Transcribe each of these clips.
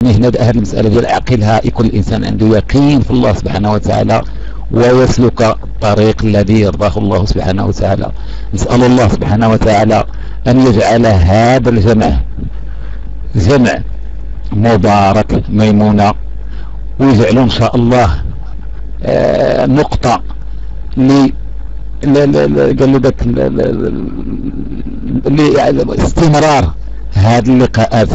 هنا هذه المسألة ديال عقلها يكون الإنسان عنده يقين في الله سبحانه وتعالى ويسلك الطريق الذي يرضاه الله سبحانه وتعالى. نسأل الله سبحانه وتعالى أن يجعل هذا الجمع جمع مبارك ميمونة، ويجعلوا إن شاء الله نقطة قال ذاك استمرار هذه اللقاءات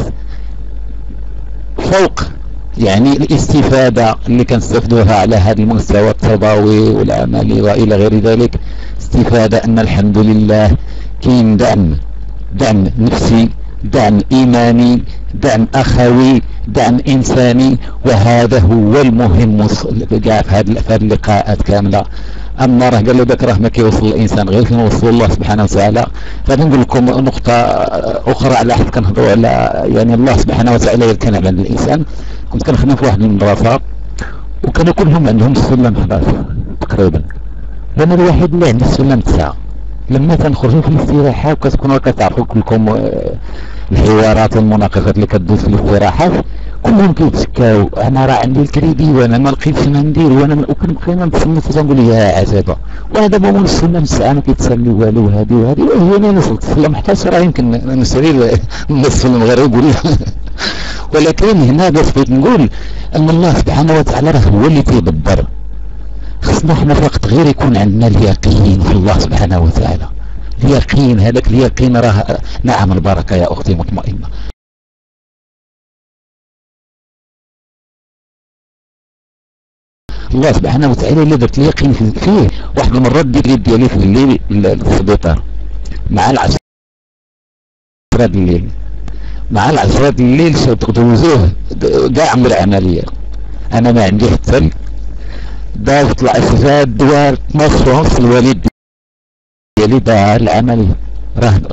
فوق يعني الاستفادة اللي كنستفدوها على هذا المستوى التربوي والعملي وإلى غير ذلك. استفادة أن الحمد لله كاين دعم نفسي، دعم إيماني، دعم أخوي، دعم إنساني، وهذا هو المهم كاع في هذه اللقاءات كاملة. أما راه قال له ذاك راه ما كيوصل الإنسان غير فين يوصل الله سبحانه وتعالى. فغادي نقول لكم نقطة أخرى على حد كنهضروا على يعني الله سبحانه وتعالى يركن على الإنسان. كنت كنخدم في واحد المدرسة وكانوا كلهم عندهم السلم 11 تقريبا، وانا الوحيد اللي عندي السلم 9. لما تنخرجوا في الاستراحة وكتكونوا كتعرفوا كلكم الحوارات والمناقشات اللي كدوز في الاستراحات، كلهم كيتسكاو انا راه عندي الكريدي وانا ما لقيتش ما ندير وانا وكنبقى نتصنت تنقول يا عجبه، وهذا مول السلم 9 ما كيتسالي والو. هذه وهي انا وصلت السلم 11 راه يمكن نسري النصف المغرب ولا ولكن هنا بس بغيت نقول ان الله سبحانه وتعالى راه هو اللي كيدبر. خصنا احنا فقط غير يكون عندنا اليقين في الله سبحانه وتعالى. اليقين هذاك اليقين راه نعم البركه يا اختي مطمئنه. الله سبحانه وتعالى اللي درت اليقين فيه. واحد المرات ديت اليد ديالي في الليل للسبيطار مع العشرة الليل، مع العشرة الليل دوزوه كاع عمر العمليه. انا ما عندي حتى دار طلع فيها الدوار 12 ونص. الوالد ديالي دار العمليه راه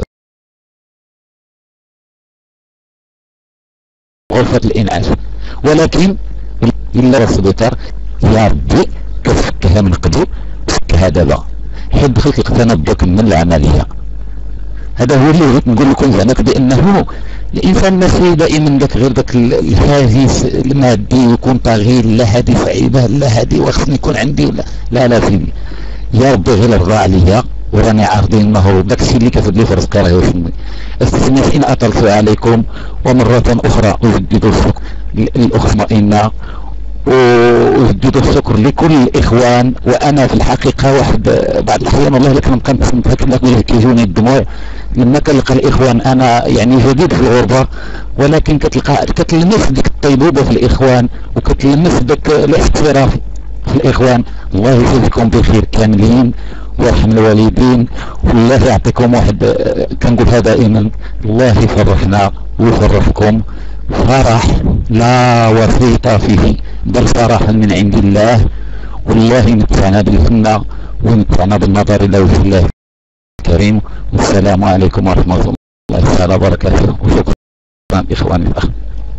غرفه الانعاش، ولكن الا السبيطار يا ربي كتفكها من قبل تفكها دابا حيت دخلت لقيت دوك من العمليه. هذا هو اللي بغيت نقول لكم زعما بانه الانسان ماشي دائما داك غير داك الهاجس المادي يكون طاغي، لا هذه صعيبه لا هذه وخصني يكون عندي ولا لا سيدي يا ربي غير رضى عليا وراني عارضين النهار داك الشيء اللي كتب لي في رزقي راه يوصلني. استثناء ان اطلت عليكم ومره اخرى اجدد الشكر للاخت مطمئنه وجدد الشكر لكل الاخوان. وانا في الحقيقه واحد بعض الاحيان والله الا كنبقى نتصنت هكا كيجوني الدموع لما كنلقى الاخوان. انا يعني جديد في الغربه ولكن كتلمس ديك الطيبوبه في الاخوان وكتلمس داك الاحتراف في الاخوان. الله يجزيكم بخير كاملين ويرحم الوالدين والله يعطيكم واحد كنقول هذا دائما الله يفرحنا ويفرحكم فرح لا وسيط فيه بل فرح من عند الله. والله يمتعنا بالجنة ويمتعنا بالنظر إلى وجه الله الكريم. والسلام عليكم ورحمة الله تعالى وبركاته وشكرا إخواني الأخ.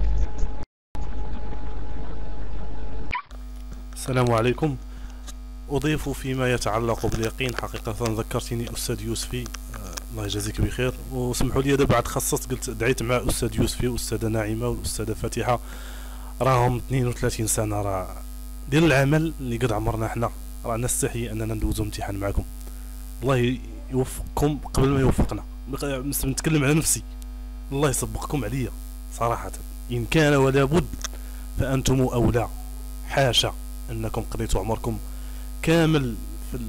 السلام عليكم. أضيف فيما يتعلق باليقين حقيقة ذكرتني أستاذ يوسفي الله يجازيك بخير. وسمحوا لي دابا بعد خصصت قلت دعيت مع أستاذ يوسفي والأستاذة ناعمة والأستاذة فاتحة راهم 32 سنة راه ديال العمل اللي قد عمرنا حنا، راه نستحي أننا ندوزو امتحان معكم. الله يوفقكم قبل ما يوفقنا. نتكلم على نفسي الله يسبقكم عليا صراحة. إن كان ولا بد فأنتم أولى. حاشا أنكم قضيتوا عمركم كامل في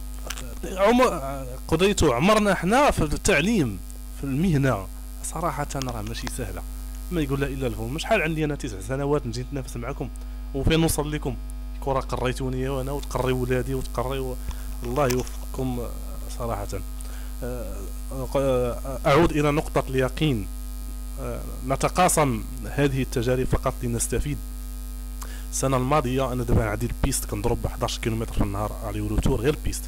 قضيتوا عمرنا احنا في التعليم في المهنة صراحة راه ماشي سهلة. ما يقول لا إلا الفهم. شحال عندي أنا 9 سنوات نجي نتنافس معكم وفين نوصل لكم؟ كرة قريتوني وأنا وتقري ولادي وتقري الله يوفقكم صراحة. أعود إلى نقطة اليقين. نتقاسم هذه التجارب فقط لنستفيد. السنة الماضية أنا دابا عندي البيست كنضرب 11 كيلومتر في النهار علي وروتور غير البيست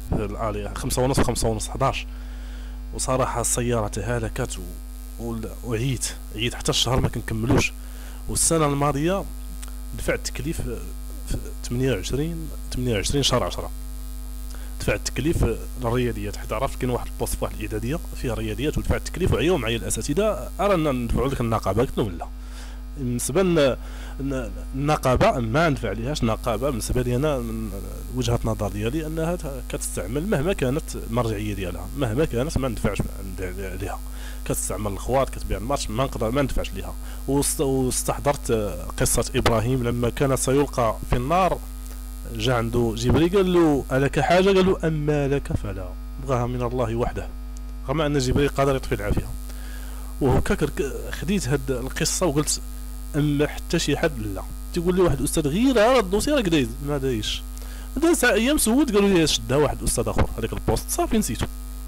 5:30 11. وصراحة السيارة تهالكت وعيت حتى الشهر ما كنكملوش. والسنة الماضية دفعت تكليف في 28 شهر 10 دفعت تكليف للرياضيات حيت عرفت كاين واحد البوست في واحد الإعدادية فيها رياضيات ودفعت تكليف وعياو معايا الأساتذة أرانا ندفعوا لك النقابة. قلت لهم لا بالنسبه النقابه ما ندفع عليهاش. النقابه بالنسبه لي انا من وجهه نظر ديالي انها كتستعمل مهما كانت المرجعيه ديالها، مهما كانت ما ندفعش عليها. كتستعمل الخواط، كتبيع الماتش، ما ندفعش ليها. واستحضرت قصه ابراهيم لما كان سيلقى في النار، جاء عنده جبريل قال له ألك حاجه؟ قال له اما لك فلا، بغاها من الله وحده، رغم ان جبريل قادر يطفي العافيه. وهكاك خديت هاد القصه وقلت اما حتى شي حد لا تيقول لي واحد الاستاذ غير هذا الدوسي راك دايز، ما دايش. داز ايام سولت قالوا لي شدها واحد الاستاذ اخر، هذاك البوست صافي نسيتو.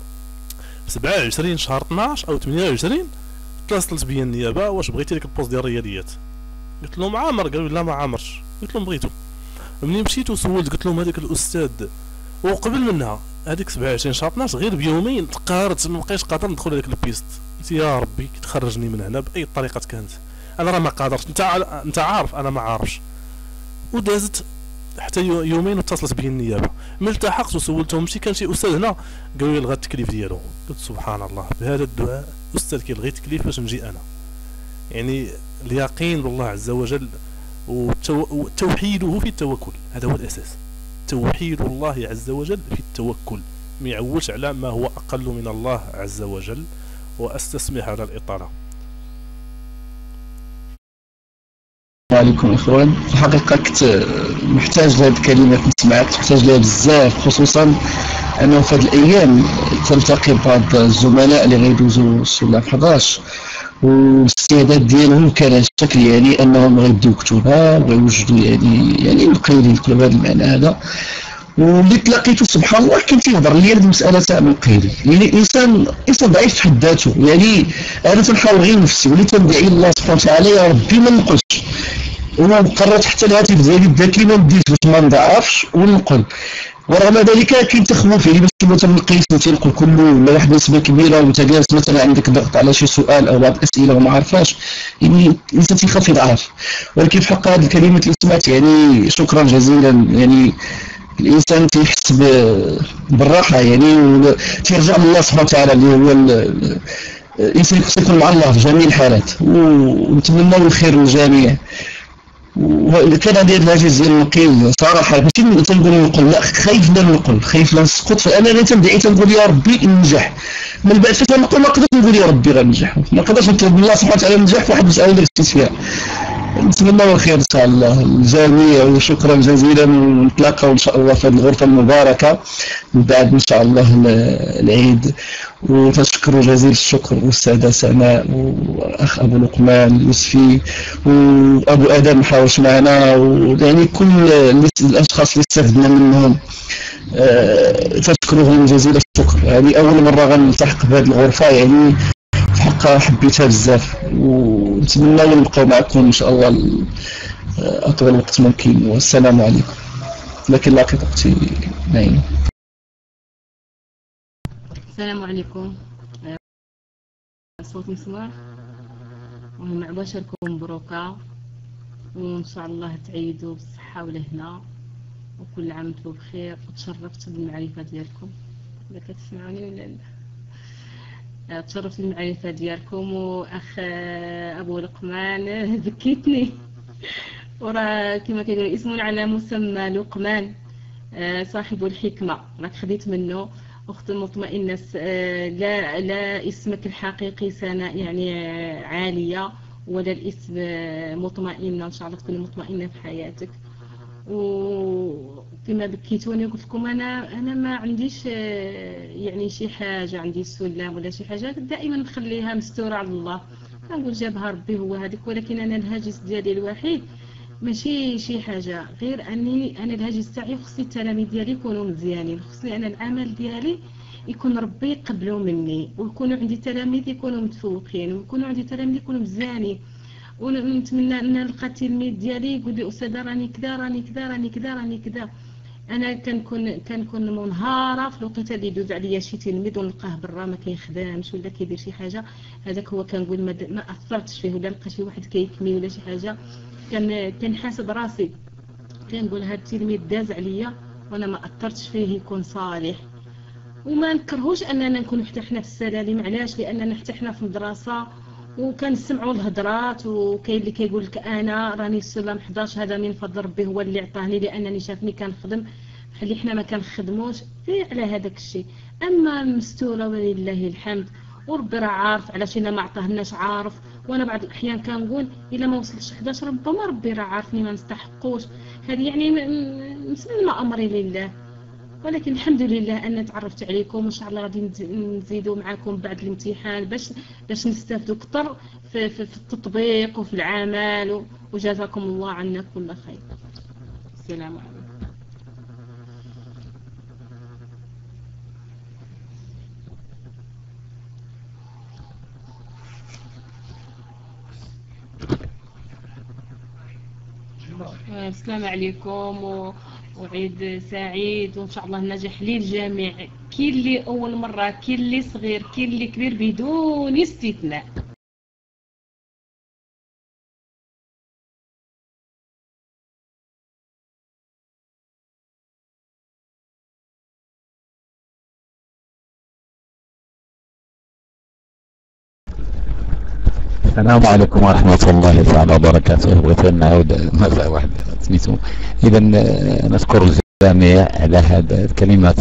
27 شهر 12 او 28 اتصلت بيا النيابه، واش بغيتي ديك البوست ديال الرياضيات؟ قلت لهم عامر. قالوا لي لا ما عامرش. قلت لهم بغيتو. ملي مشيت وسولت قلت لهم هذاك الاستاذ، وقبل منها هذيك 27 شهر 12 غير بيومين تقهرت، ما بقيتش قادر ندخل هذاك البيست. قلت يا ربي تخرجني من هنا باي طريقه كانت، انا راه ما قادرش، انت عارف انا ما عارفش. ودازت حتى يومين واتصلت بي النيابه، ملي التحقت وسولتهم شي كان شي استاذ هنا، قالوا لي لغى التكليف ديالو. قلت سبحان الله، بهذا الدعاء استاذ كيلغي التكليف باش نجي انا. يعني اليقين بالله عز وجل وتوحيده في التوكل، هذا هو الاساس. توحيد الله عز وجل في التوكل، ما يعولش على ما هو اقل من الله عز وجل. واستسمح على الاطاله. السلام عليكم اخوان. في الحقيقه كنت محتاج لهاد الكلمات نسمعها، محتاج لها بزاف، خصوصا انه في هاد الايام تلتقي ببعض الزملاء اللي غيدوزوا السلة في 11 والاستعداد ديالهم كان على الشكل يعني انهم غيبداو كتبها وغيوجدوا يعني مقيدين يكتبوا بهذا المعنى هذا. واللي تلاقيته سبحان الله كان تيهضر لي هذه المساله تاع مقيدين، يعني انسان ضعيف في حد ذاته. يعني انا تنحاول غير نفسي وليت ندعي الله سبحانه وتعالى يا ربي ما نقولش، وقررت حتى الهاتف ديالي الذكي ما نديش باش ما نضعفش وننقل. ورغم ذلك كاين تخوف يعني باش كما تنقيس تنقل كله ولا واحد النسبه كبيره وانت جالس مثلا عندك ضغط على شي سؤال او بعض الاسئله وما عارفاش، يعني الانسان تيخاف يضعف. ولكن في حق هذه الكلمات اللي سمعت يعني شكرا جزيلا. يعني الانسان تيحس بالراحه يعني وتيرجع لله سبحانه وتعالى اللي هو الانسان خصو يكون مع الله في جميع الحالات، ونتمنى الخير للجميع. وكان عندي هذا الهاجس ديال النقيل صراحه ماشي تنقول نقول لا، خايف لا نقول، خايف لا نسقط. فانا اللي تندعي تنقول يا ربي ننجح. من بعد فاش نقول ما نقدرش نقول يا ربي غننجح، ما نقدرش نطلب الله سبحانه وتعالى ننجح في واحد المساله اللي درت فيها. نتمنى الخير ان شاء الله الجميع، وشكرا جزيلا، ونتلاقاو ان شاء الله في هذه الغرفه المباركه من بعد ان شاء الله العيد. وتشكر جزيل الشكر السادة سناء واخ ابو لقمان اليوسفي وابو ادم حاوش معنا، ويعني كل الاشخاص اللي استفدنا منهم تشكرهم جزيل الشكر. يعني اول مره غنلتحق بهذه الغرفه، يعني في حقها حبيتها بزاف، ونتمنى نبقاو معكم ان شاء الله اطول وقت ممكن. والسلام عليكم. لكن لاقيت اختي نايمه. السلام عليكم. صوت مسموع. المهم عباشركم مبروكه، وان شاء الله تعيدوا بالصحه والهنا، وكل عام وانتم بخير. وتشرفت بالمعرفه ديالكم. اذا كتسمعوني ولا لا؟ تشرفت بالمعرفه ديالكم. واخ ابو لقمان ذكيتني، وراه كما كيقولوا اسم على مسمى لقمان صاحب الحكمه، راك خديت منه. أخت المطمئنة، لا اسمك الحقيقي سناء يعني عالية، ولا الاسم مطمئنة. إن شاء الله تكوني مطمئنة في حياتك. وكما بكيتوني قلت لكم أنا ما عنديش يعني شي حاجة، عندي سلام ولا شي حاجة دائما نخليها مستورة على الله، نقول جابها ربي هو هذيك. ولكن أنا الهاجس ديالي الوحيد ماشي شي حاجه غير اني انا الهاجس تاعي خصني التلاميذ ديالي يكونوا مزيانين، خصني انا العمل ديالي يكون ربي يقبلوا مني، ويكونوا عندي تلاميذ يكونوا متفوقين، ويكونوا عندي تلاميذ يكونوا مزيانين. ونتمنى ان نلقى التلميذ ديالي يقول لي استاذه راني كذا راني كذا راني كذا راني كذا. انا كنكون منهاره في الوقيته اللي يدوز عليا شي تلميذ ونلقاه برا ما كيخدمش ولا كيدير شي حاجه، هذاك هو كنقول ما اثرتش فيه. ولا لقى شي واحد كيكمي ولا شي حاجه كنحاسب راسي، كنقول هاد التلميذ داز عليا وانا ما اثرتش فيه يكون صالح. وما نكرهوش اننا نكونوا حتى حنا في السلالم. علاش؟ لاننا حتى حنا في مدرسه وكنسمعوا الهضرات، وكاين اللي كيقول لك انا راني السلم 11 هذا من فضل ربي هو اللي عطاني لانني شافني كنخدم بحال حنا ما كنخدموش على هذاك الشيء. اما مستوره ولله الحمد، وربي راه عارف علاش الا ما عطاهناش عارف. وانا بعض الاحيان كنقول الا ما وصلتش 11 ربما ربي راه عارفني ما نستحقوش، هذه يعني مسلمه امري لله. ولكن الحمد لله أن تعرفت عليكم، وإن شاء الله غادي نزيدوا معكم بعد الامتحان باش نستافدوا أكثر في التطبيق وفي العمل. وجزاكم الله عنا كل خير. السلام عليكم. السلام عليكم وعيد سعيد، وإن شاء الله النجاح للجميع، كاين اللي أول مرة، كاين اللي صغير، كاين اللي كبير، بدون استثناء. السلام عليكم ورحمة الله تعالى وبركاته. بغيت نعاود مرة واحدة سميتو. إذا نشكر الجميع على هذه الكلمات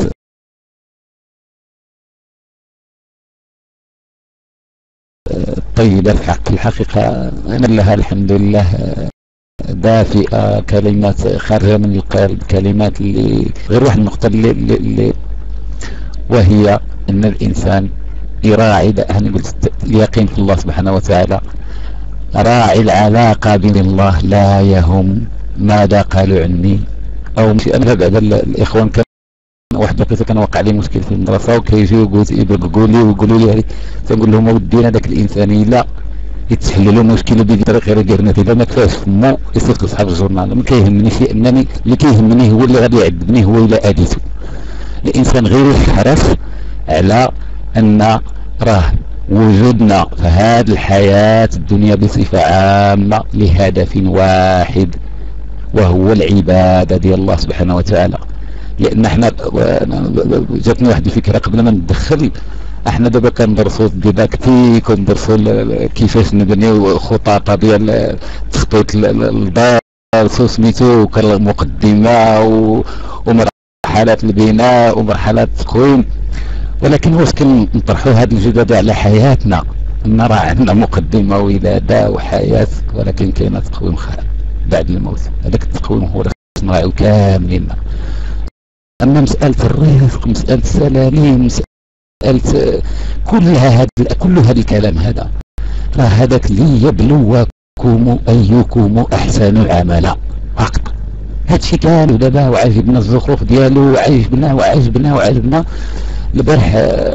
الطيبة. في الحقيقة أنا لها الحمد لله دافئة، كلمات خارجة من القلب، كلمات اللي غير واحد النقطة اللي وهي أن الإنسان يراعي، أنا قلت اليقين في الله سبحانه وتعالى، راعي العلاقة بين الله، لا يهم ماذا قالوا عني أو مش. أنا بعد الإخوان كان واحد الوقت كان وقع لي مشكل في المدرسة، وكيجيو يقولوا لي تنقول لهم ودينا ذاك الإنساني لا يتحل له مشكله بطريقه غير ديالنا، اذا ما كفاش فمو يصيفط لصحاب الجورنال. ما كيهمني شيء، انني اللي كيهمني هو اللي غادي يعذبني هو الى اديته. الانسان غير يحرص على ان راه وجودنا في هذه الحياه الدنيا بصفه عامه لهدف واحد، وهو العباده ديال الله سبحانه وتعالى. لان احنا جاتني واحد الفكره قبل ما ندخل، احنا دابا كندرسوا الديداكتيك وندرسوا كيفاش نبنيو خطط ديال تخطيط الدرس وسميتو، وكان مقدمه ومرحله البناء ومرحله التكوين. ولكن واش كنطرحوا هذه الجدد على حياتنا؟ نرى عندنا مقدمه ولاده وحياه، ولكن كاين تقويم بعد الموت. هذاك التقويم هو اللي خصنا نراعيو كاملين. اما مساله الرزق، مساله السلاليم، مساله كل هذا الكلام هذا راه هذاك ليبلوكم ايكم احسن عملا فقط. هادشي كامل دابا وعجبنا الزخرف ديالو، وعجبنا. البارح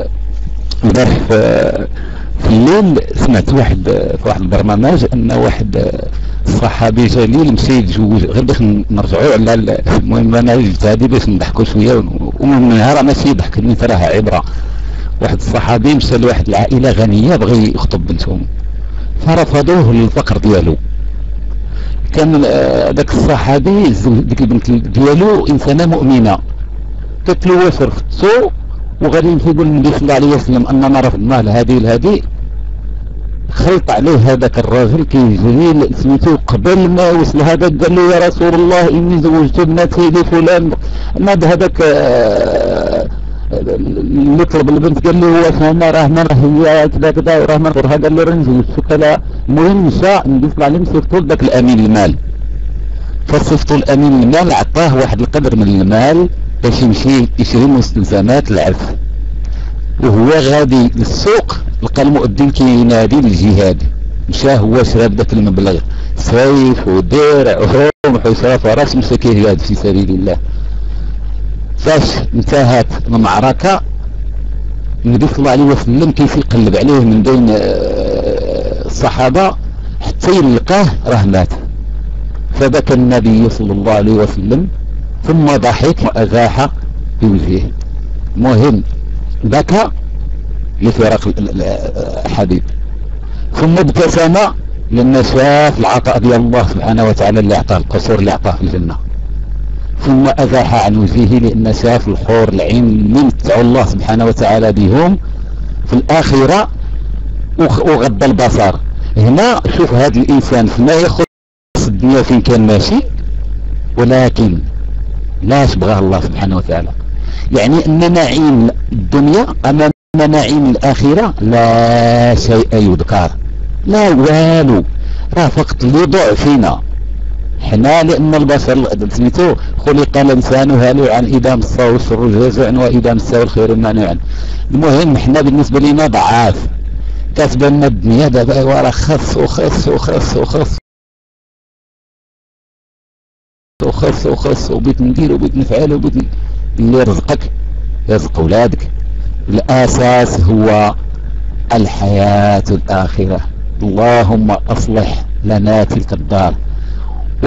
في الليل سمعت في واحد البرنامج ان واحد الصحابي جليل مشى يتزوج، غير باش نرجعوا على المهم انا جبت هذه باش نضحكوا شويه، ومنها راه ماشي يضحك، راها عبره. واحد الصحابي مشى لواحد العائله غنيه بغى يخطب بنتهم، فرفضوه للفقر ديالو. كان داك الصحابي ديك البنت ديالو انسانه مؤمنه، قالت له واش رفضتو وغادي يقول النبي صلى الله عليه وسلم اننا رفضنا لهذه خلط عليه هذاك الراجل كيجري سميتو قبل ما وصل هذاك قال له يا رسول الله اني زوجت ابنتي لفلان. هذاك اللي طلب البنت قال له واش انا راه هي كذا وراه ما قال له راه نزوجتك. لا المهم مشى النبي صلى الله عليه وسلم صيفطوا لذاك الامين المال، فصيفطوا الامين المال عطاه واحد القدر من المال باش يمشي يشري مستلزمات العرس. وهو غادي للسوق لقى المؤذن كينادي للجهاد، مشى هو شرى داك المبلغ، سيف ودرع ورمح وسيف وراس، مشى كيجاهد في سبيل الله. فاش انتهت المعركه النبي صلى الله عليه وسلم كيف يقلب عليه من بين الصحابه حتى يلقاه راه مات. فبكى النبي صلى الله عليه وسلم ثم ضحك وأزاح بوجهه. مهم بكى لفراق الحبيب، ثم ابتسم لما شاف العطاء ديال الله سبحانه وتعالى اللي اعطاه، القصور اللي اعطاه في الجنه. ثم ازاح عن وجهه لان شاف الحور العين اللي متعوا الله سبحانه وتعالى بهم في الاخره، وغض البصر هنا شوف هذا الانسان فيما يخص الدنيا فين كان ماشي، ولكن لاش بغاه الله سبحانه وتعالى. يعني ان نعيم الدنيا امام نعيم الاخره لا شيء يذكر، لا والو، راه فقط لضعفنا حنا، لان البشر سميتو خلق الانسان هلوعا اذا مسه الشر جزوعا واذا مسه الخير منوعا. المهم حنا بالنسبه لنا ضعاف، كتبان الدنيا دابا وراه خص وخص وخص وخص وخص وخص، وبغيت ندير وبغيت نفعل وبغيت اللي رزقك يرزق ولادك. الاساس هو الحياة الاخرة. اللهم اصلح لنا تلك الدار. و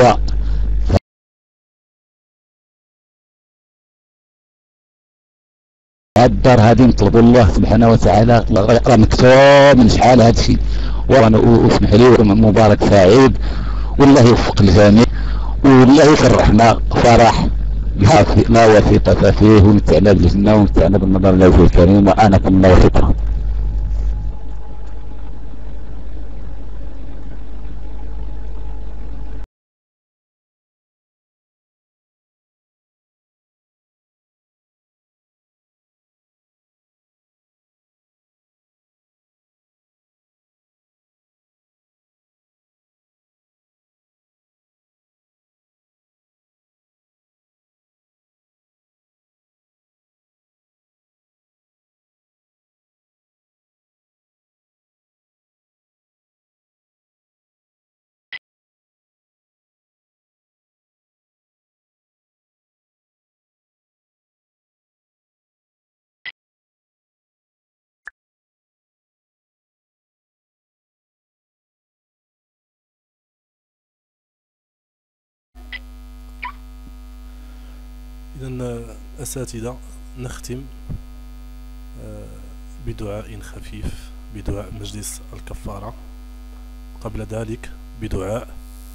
الدار هذه نطلب الله سبحانه وتعالى، راه مكتوب من شحال هذا الشيء، وانا اسمح لي مبارك سعيد، والله يوفق الجميع والله يفرحنا فرح لا وثيقة فيه، ونتعنا بالجنة ونتعنا بالنظر لوجه الكريم، وانا كنا وثيقة. إذن أساتذة نختم بدعاء خفيف، بدعاء مجلس الكفارة. قبل ذلك بدعاء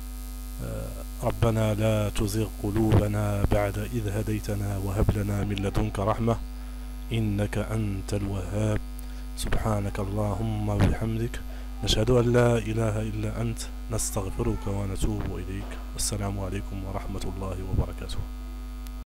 ربنا لا تزغ قلوبنا بعد إذ هديتنا وهب لنا من لدنك رحمة إنك أنت الوهاب. سبحانك اللهم وبحمدك نشهد أن لا إله إلا أنت، نستغفرك ونتوب إليك. السلام عليكم ورحمة الله وبركاته.